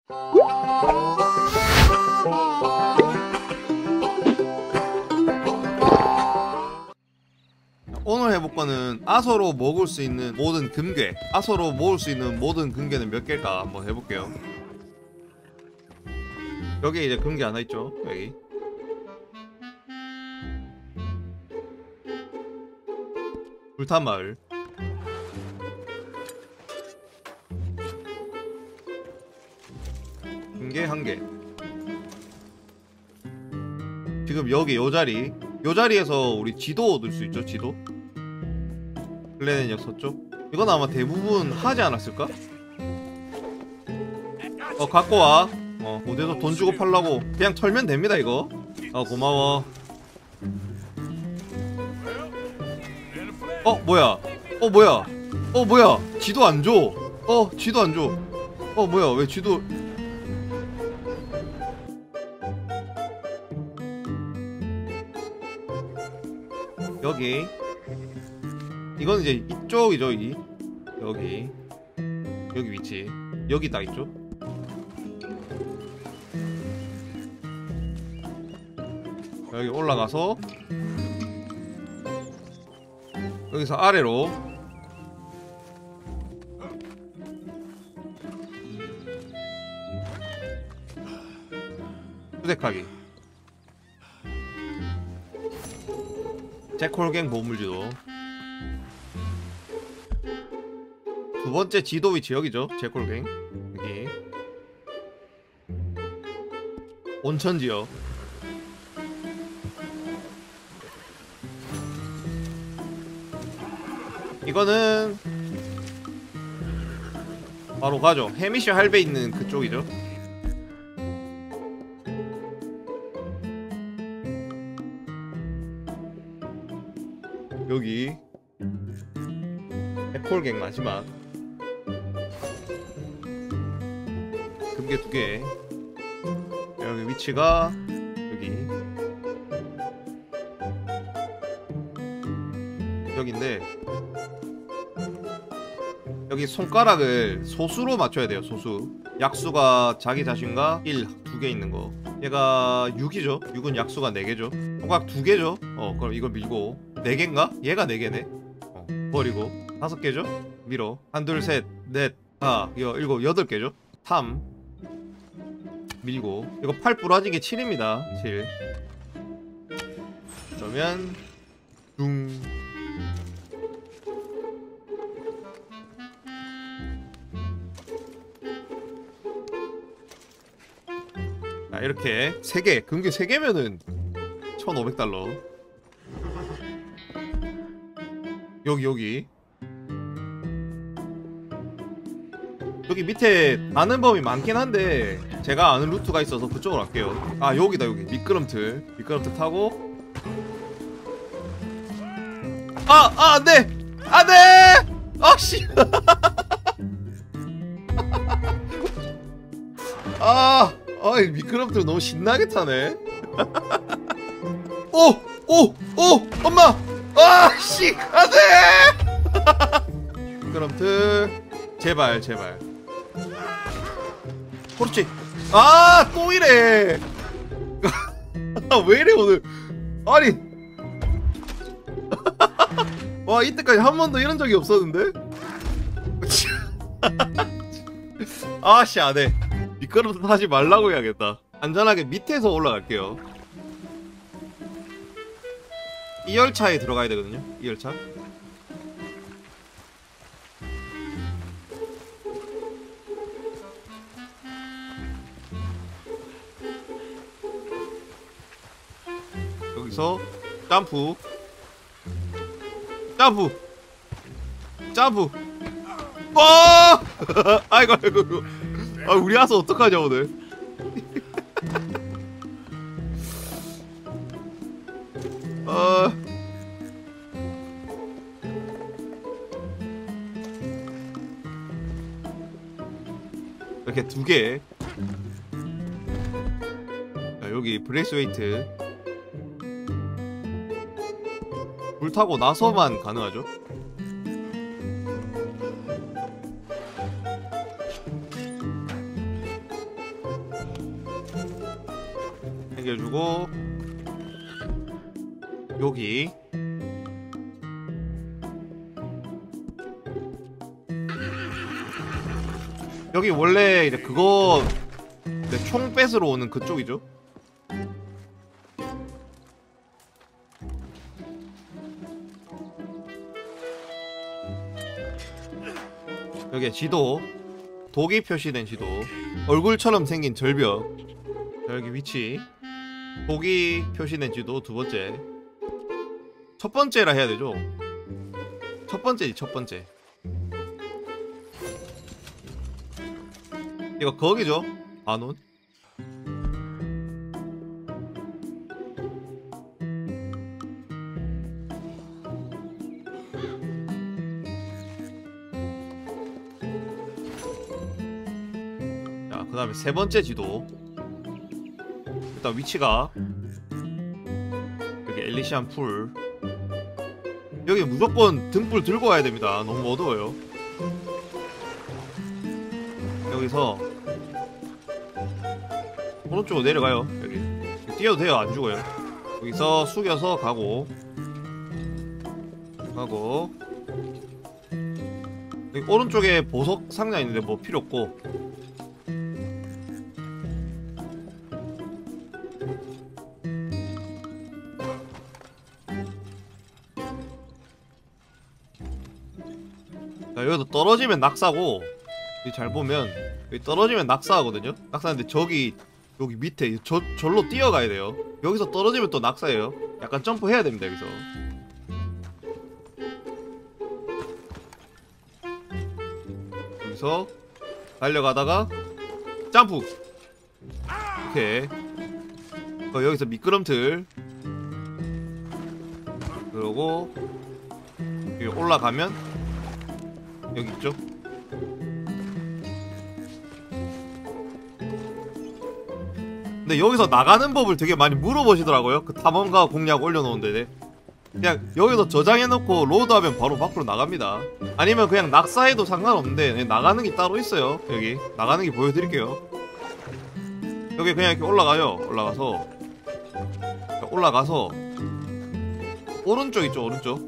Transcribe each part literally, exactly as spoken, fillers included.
오늘 해볼 거는 아서로 먹을 수 있는 모든 금괴, 아서로 모을 수 있는 모든 금괴는 몇 개일까 한번 해볼게요. 여기 이제 금괴 하나 있죠. 여기 불탄 마을, 금괴 한 개. 지금 여기 요 자리, 요 자리에서 우리 지도 얻을 수 있죠. 지도 클레넨역 서쪽. 이건 아마 대부분 하지 않았을까? 어 갖고 와. 어 어디서 돈 주고 팔라고 그냥 털면 됩니다 이거. 어 고마워. 어 뭐야? 어 뭐야? 어 뭐야? 지도 안 줘. 어 지도 안 줘. 어 뭐야? 왜 지도? 여기 이건 이제 이쪽이죠. 이 여기 여기 위치 여기 딱 있죠. 여기 올라가서 여기서 아래로 수색하기. 제콜갱 보물지도. 두 번째 지도 위치 여기죠. 제콜갱 여기 온천지역. 이거는 바로 가죠. 해미쉬 할배 있는 그쪽이죠. 여기 에콜갱 마지막 금괴 두 개. 여기 위치가 여기 여기인데 여기 손가락을 소수로 맞춰야 돼요. 소수. 약수가 자기 자신과 일 두 개 있는 거. 얘가 육이죠. 육은 약수가 네 개죠. 손가락 두 개죠. 어 그럼 이걸 밀고 네 개인가? 얘가 네 개네. 어, 버리고 다섯 개죠. 밀어. 한 둘 셋 넷 다 이거 일곱 여덟 개죠. 삼 밀고 이거 팔 부러진 게 칠입니다. 칠. 그러면 둥. 자 이렇게 세 개, 금괴 세 개면은 천오백 달러. 여기 여기 여기 밑에 아는 범위 많긴 한데 제가 아는 루트가 있어서 그쪽으로 갈게요. 아 여기다 여기 미끄럼틀. 미끄럼틀 타고 아! 아 안돼! 안돼! 아씨 아! 아이 미끄럼틀 너무 신나게 타네. 오! 오! 오! 엄마! 아씨! 안돼! 미끄럼틀 제발 제발. 그렇지. 아! 또 이래. 왜 이래 오늘. 아니 와 이때까지 한 번도 이런 적이 없었는데. 아씨 안해. 미끄럼틀 타지 말라고 해야겠다. 안전하게 밑에서 올라갈게요. 이 열차에 들어가야 되거든요. 이 열차. 여기서 점프 점프 점프. 와! 아이고 아이고. 아 우리 아서 어떡하냐 오늘. 어... 이렇게 두 개. 자, 여기 브레이스웨이트. 불 타고 나서만 가능하죠. 챙겨주고 여기 여기 원래 이제 그거 네, 총 뺏으러 오는 그쪽이죠. 여기 지도 독이 표시된 지도 얼굴처럼 생긴 절벽 여기 위치 독이 표시된 지도 두 번째 첫 번째라 해야 되죠. 첫 번째지 첫 번째 이거 거기죠 반온 자 그 다음에 세 번째 지도 일단 위치가 여기 엘리시안 풀 여기 무조건 등불 들고 와야 됩니다. 너무 어두워요. 여기서 오른쪽으로 내려가요. 여기 뛰어도 돼요. 안 죽어요. 여기서 숙여서 가고 가고 여기 오른쪽에 보석 상자 있는데 뭐 필요 없고 자, 여기서 떨어지면 낙사고 여기 잘 보면 여기 떨어지면 낙사하거든요. 낙사하는데 저기 여기 밑에 저, 절로 뛰어가야 돼요. 여기서 떨어지면 또 낙사예요. 약간 점프해야 됩니다. 여기서 여기서 달려가다가 점프 오케이 어, 여기서 미끄럼틀 그러고 여기 올라가면 여기 있죠? 근데 여기서 나가는 법을 되게 많이 물어보시더라고요. 그 탐험가 공략 올려놓은데 그냥 여기서 저장해놓고 로드하면 바로 밖으로 나갑니다. 아니면 그냥 낙사해도 상관없는데 나가는 게 따로 있어요. 여기 나가는 게 보여드릴게요. 여기 그냥 이렇게 올라가요. 올라가서 올라가서 오른쪽 있죠 오른쪽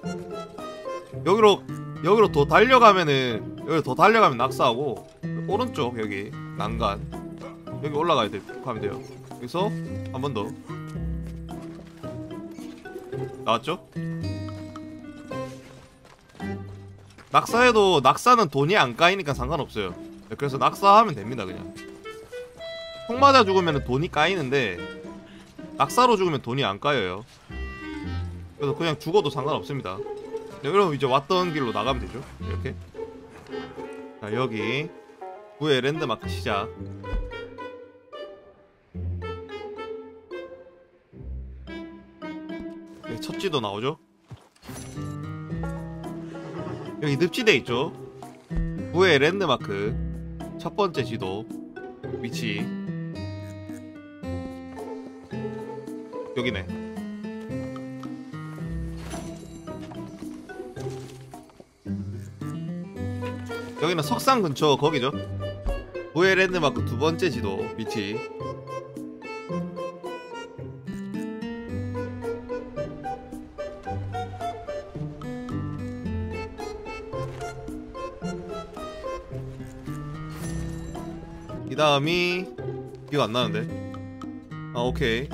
여기로 여기로 더 달려가면은 여기 더 달려가면 낙사하고 오른쪽 여기 난간 여기 올라가야 돼 하면 돼요. 여기서 한 번 더 나왔죠? 낙사해도 낙사는 돈이 안 까이니까 상관없어요. 그래서 낙사하면 됩니다. 그냥 총 맞아 죽으면 돈이 까이는데 낙사로 죽으면 돈이 안 까여요. 그래서 그냥 죽어도 상관없습니다. 네, 그럼 이제 왔던 길로 나가면 되죠. 이렇게 자 여기 구의 랜드마크 시작 여기 첫 지도 나오죠. 여기 늪지대 있죠. 구의 랜드마크 첫 번째 지도 위치 여기네. 여기는 석상 근처 거기죠. 구의 랜드마크 두 번째 지도 위치 이 다음이 기억 안 나는데 아 오케이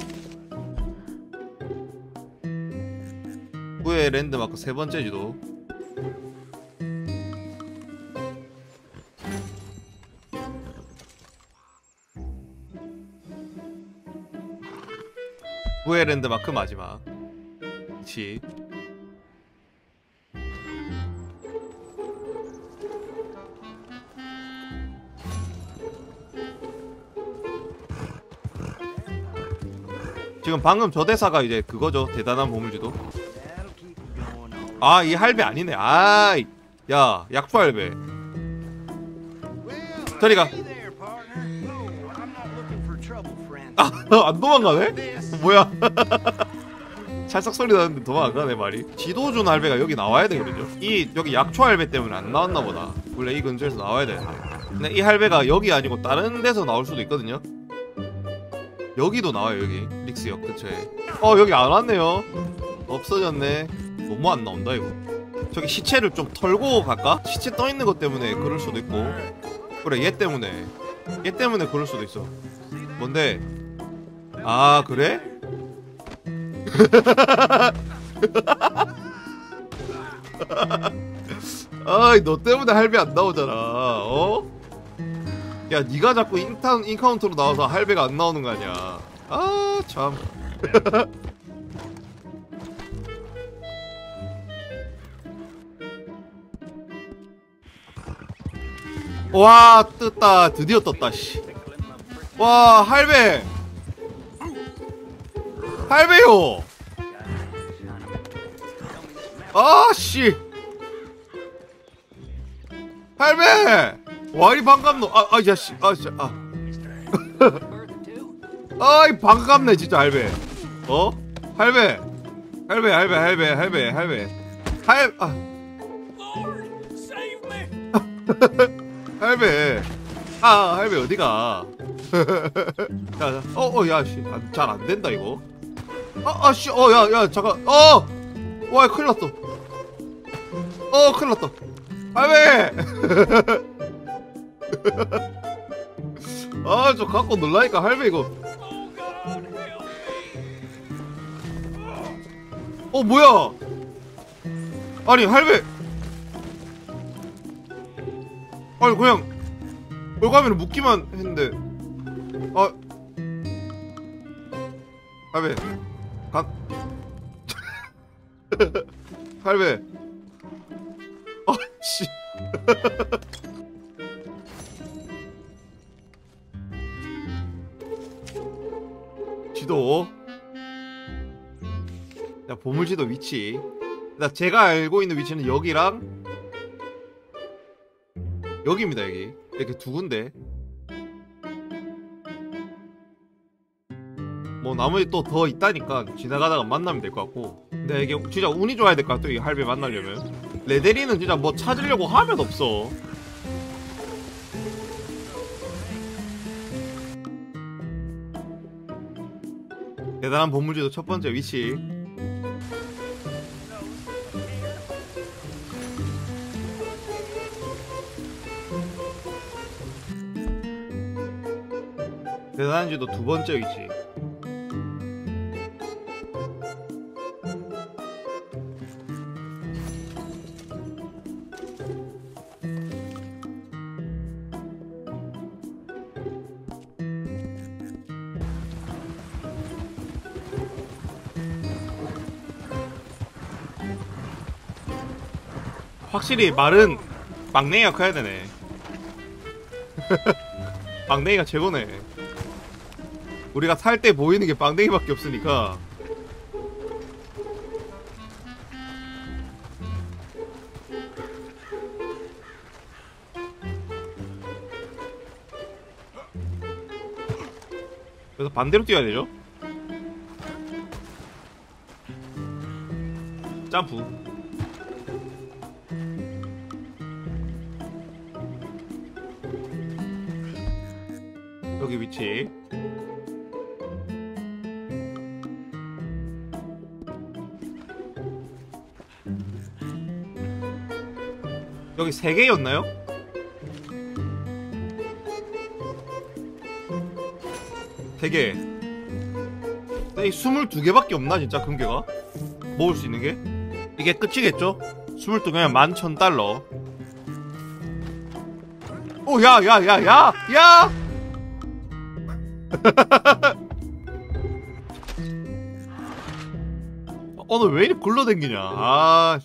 구의 랜드마크 세 번째 지도 구의 랜드마크 마지막 위치 지금 방금 저 대사가 이제 그거죠. 대단한 보물지도. 아, 이 할배 아니네. 아이, 야, 약초 할배. 저리가. 아, 안 도망가네? 뭐야? 찰싹 소리 나는데 도망 안 가네 말이. 지도준 할배가 여기 나와야 되거든요. 이 여기 약초 할배 때문에 안 나왔나 보다. 원래 이 근처에서 나와야 되는데. 근데 이 할배가 여기 아니고 다른 데서 나올 수도 있거든요. 여기도 나와요. 여기 릭스역 근처에. 어 여기 안 왔네요. 없어졌네. 너무 안 나온다 이거. 저기 시체를 좀 털고 갈까? 시체 떠있는 것 때문에 그럴 수도 있고. 그래 얘 때문에 얘 때문에 그럴 수도 있어. 뭔데? 아 그래? 아이 너 때문에 할배 안 나오잖아. 어? 야 니가 자꾸 인타, 인카운터로 나와서 할배가 안 나오는 거 아니야. 아 참. 와 떴다. 드디어 떴다 씨. 와 할배 할배요. 아씨 할배 와이 반갑노. 아, 아, 야씨, 아, 진짜, 아. 아이, 반갑네, 진짜, 할배. 어? 할배. 할배, 할배, 할배, 할배, 할배. 할, 아. 할배. 아, 할배, 어디가? 자, 자, 어, 어, 야, 씨. 잘 안 된다, 이거. 아, 아, 씨, 어, 야, 야, 잠깐, 어! 와, 큰일 났어. 어, 큰일 났다. 할배! 아, 저 갖고 놀라니까 할배 이거. 어, 뭐야? 아니, 할배. 아니, 그냥 얼가면을 묶기만 했는데. 아, 할배. 간. 할배. 아, 씨. 지도. 자, 보물지도 위치. 나 제가 알고 있는 위치는 여기랑 여기입니다. 여기 이렇게 두 군데. 뭐 나머지 또 더 있다니까 지나가다가 만나면 될 것 같고. 근데 이게 진짜 운이 좋아야 될 것 같아. 이 할배 만나려면. 레데리는 진짜 뭐 찾으려고 하면 없어. 대단한 보물지도 첫 번째 위치. 대단한 지도 두 번째 위치. 확실히 말은 막내가 커야 되네. 빵댕이가 최고네. 우리가 살 때 보이는 게 빵댕이밖에 없으니까. 그래서 반대로 뛰어야 되죠? 점프. 여기 위치. 여기 세 개였나요? 세 개. 이 스물두 개밖에 없나 진짜 금괴가? 먹을 수 있는 게? 이게 끝이겠죠? 스물두 개면 만 천 달러. 오, 야, 야, 야, 야, 야! 오늘 왜 이리 굴러댕기냐. 아.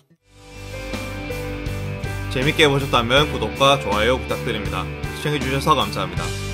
재밌게 보셨다면 구독과 좋아요 부탁드립니다. 시청해주셔서 감사합니다.